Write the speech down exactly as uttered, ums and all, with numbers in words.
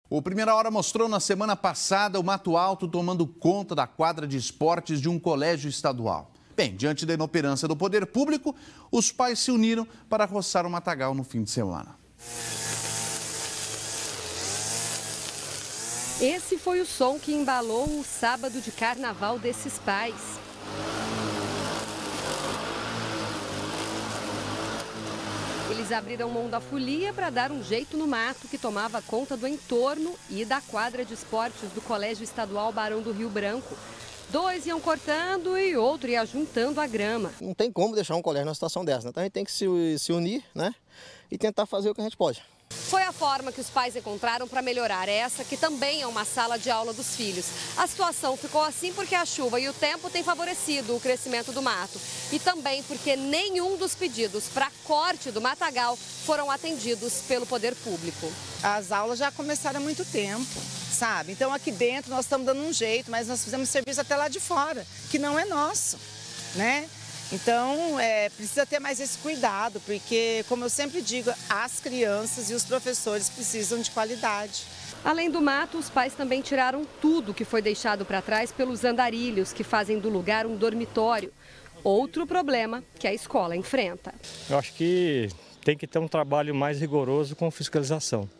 O Primeira Hora mostrou na semana passada o mato alto tomando conta da quadra de esportes de um colégio estadual. Bem, diante da inoperância do poder público, os pais se uniram para roçar o matagal no fim de semana. Esse foi o som que embalou o sábado de carnaval desses pais. Eles abriram mão da folia para dar um jeito no mato que tomava conta do entorno e da quadra de esportes do Colégio Estadual Barão do Rio Branco. Dois iam cortando e outro ia juntando a grama. Não tem como deixar um colégio numa situação dessa, né? Então a gente tem que se, se unir, né? E tentar fazer o que a gente pode. Foi a forma que os pais encontraram para melhorar essa, que também é uma sala de aula dos filhos. A situação ficou assim porque a chuva e o tempo têm favorecido o crescimento do mato. E também porque nenhum dos pedidos para corte do matagal foram atendidos pelo poder público. As aulas já começaram há muito tempo, sabe? Então aqui dentro nós estamos dando um jeito, mas nós fizemos serviço até lá de fora, que não é nosso, né? Então, é, precisa ter mais esse cuidado, porque, como eu sempre digo, as crianças e os professores precisam de qualidade. Além do mato, os pais também tiraram tudo que foi deixado para trás pelos andarilhos, que fazem do lugar um dormitório. Outro problema que a escola enfrenta. Eu acho que tem que ter um trabalho mais rigoroso com fiscalização.